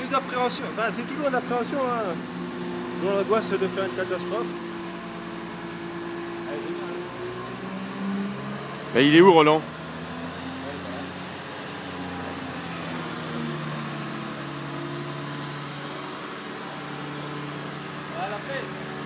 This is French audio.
plus d'appréhension. Enfin, c'est toujours une appréhension, hein. Toujours l'angoisse de faire une catastrophe. Elle est géniale. Mais il est où, Roland? À la paix.